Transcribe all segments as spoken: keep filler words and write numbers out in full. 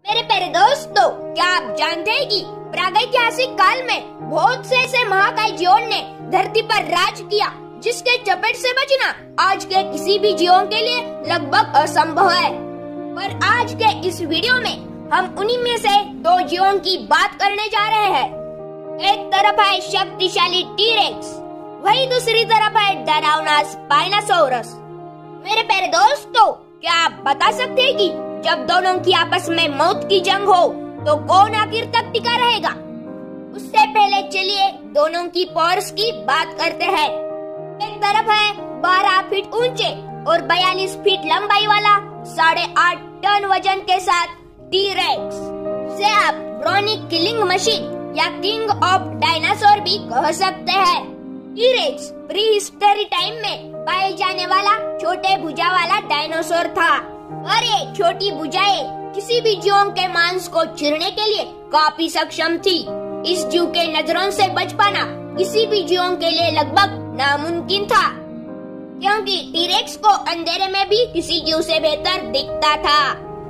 मेरे प्यारे दोस्तों, क्या आप जानते हैं कि प्रागैतिहासिक काल में बहुत से ऐसे महाकाय जीवों ने धरती पर राज किया जिसके चपेट से बचना आज के किसी भी जीवों के लिए लगभग असंभव है। पर आज के इस वीडियो में हम उन्हीं में से दो जीवों की बात करने जा रहे हैं। एक तरफ है शक्तिशाली टी-रेक्स, वही दूसरी तरफ है डरावना स्पाइनोसॉरस। मेरे प्यारे दोस्तों, क्या आप बता सकते हैं कि जब दोनों की आपस में मौत की जंग हो तो कौन आखिर तक टिका रहेगा? उससे पहले चलिए दोनों की पावर्स की बात करते हैं। एक तरफ है बारह फीट ऊंचे और बयालीस फीट लंबाई वाला साढ़े आठ टन वजन के साथ टी-रेक्स, से आप ब्रोनिक किलिंग मशीन या किंग ऑफ डायनासोर भी कह सकते हैं। टी-रेक्स प्री हिस्टरी टाइम में पाए जाने वाला छोटे भुजा वाला डायनासोर था और ये छोटी भुजाएं किसी भी जीव के मांस को चीरने के लिए काफी सक्षम थी। इस जीव के नजरों से बच पाना किसी भी जीव के लिए लगभग नामुमकिन था, क्योंकि टी-रेक्स को अंधेरे में भी किसी जीव से बेहतर दिखता था।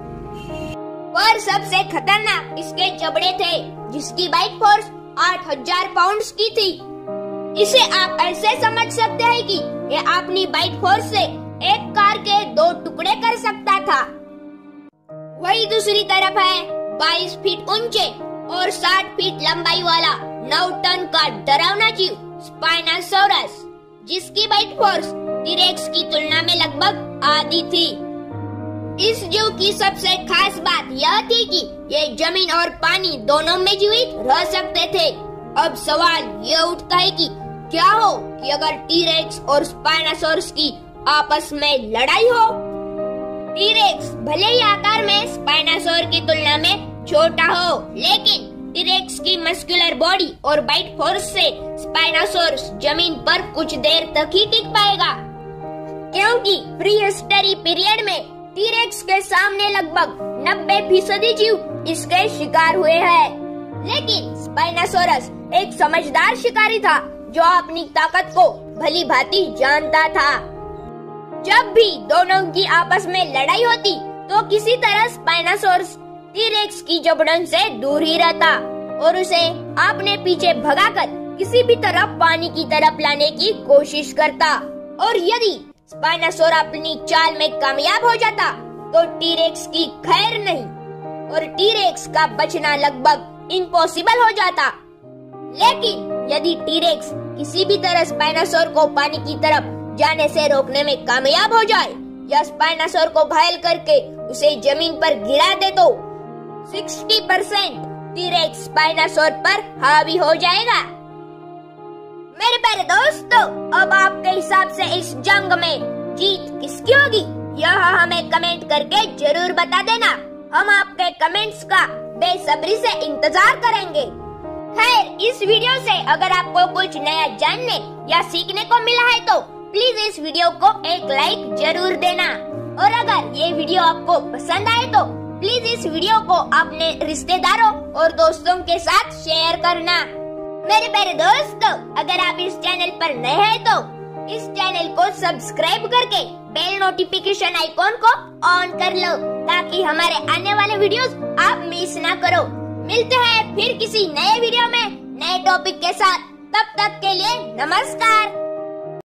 पर सबसे खतरनाक इसके जबड़े थे, जिसकी बाइट फोर्स आठ हजार पाउंड की थी। इसे आप ऐसे समझ सकते हैं कि ये अपनी बाइट फोर्स से एक कार के दो टुकड़े कर सकता था। वही दूसरी तरफ है बाईस फीट ऊंचे और साठ फीट लंबाई वाला नौ टन का डरावना जीव स्पाइनोसॉरस, जिसकी बाइट फोर्स टी-रेक्स की तुलना में लगभग आधी थी। इस जीव की सबसे खास बात यह थी कि ये जमीन और पानी दोनों में जीवित रह सकते थे। अब सवाल यह उठता है कि क्या हो कि अगर टी-रेक्स और स्पाइनोसॉरस की आपस में लड़ाई हो? टी-रेक्स भले ही आकार में स्पाइनोसॉर की तुलना में छोटा हो, लेकिन टी-रेक्स की मस्कुलर बॉडी और बाइट फोर्स से स्पाइनोसॉरस जमीन पर कुछ देर तक ही टिक पाएगा, क्योंकि प्री हिस्टरी पीरियड में टी-रेक्स के सामने लगभग नब्बे फीसदी जीव इसके शिकार हुए हैं। लेकिन स्पाइनोसॉरस एक समझदार शिकारी था जो अपनी ताकत को भली भांति जानता था। जब भी दोनों की आपस में लड़ाई होती तो किसी तरह स्पाइनोसॉरस टी-रेक्स की जबड़न से दूर ही रहता और उसे अपने पीछे भगाकर किसी भी तरह पानी की तरफ लाने की कोशिश करता। और यदि स्पाइनोसॉर अपनी चाल में कामयाब हो जाता तो टी-रेक्स की खैर नहीं और टी-रेक्स का बचना लगभग इम्पॉसिबल हो जाता। लेकिन यदि टी-रेक्स किसी भी तरह स्पाइनोसॉर को पानी की तरफ जाने से रोकने में कामयाब हो जाए या स्पाइनोसॉर को घायल करके उसे जमीन पर गिरा दे तो साठ परसेंट टी-रेक्स स्पाइनोसॉर पर हावी हो जाएगा। मेरे प्यारे दोस्तों, अब आपके हिसाब से इस जंग में जीत किसकी होगी, यह हमें कमेंट करके जरूर बता देना। हम आपके कमेंट्स का बेसब्री से इंतजार करेंगे। खैर, इस वीडियो से अगर आपको कुछ नया जानने या सीखने को मिला है तो प्लीज इस वीडियो को एक लाइक जरूर देना, और अगर ये वीडियो आपको पसंद आए तो प्लीज इस वीडियो को अपने रिश्तेदारों और दोस्तों के साथ शेयर करना। मेरे प्यारे दोस्तों, अगर आप इस चैनल पर नए हैं तो इस चैनल को सब्सक्राइब करके बेल नोटिफिकेशन आइकॉन को ऑन कर लो, ताकि हमारे आने वाले वीडियोस आप मिस ना करो। मिलते हैं फिर किसी नए वीडियो में नए टॉपिक के साथ। तब तक के लिए नमस्कार।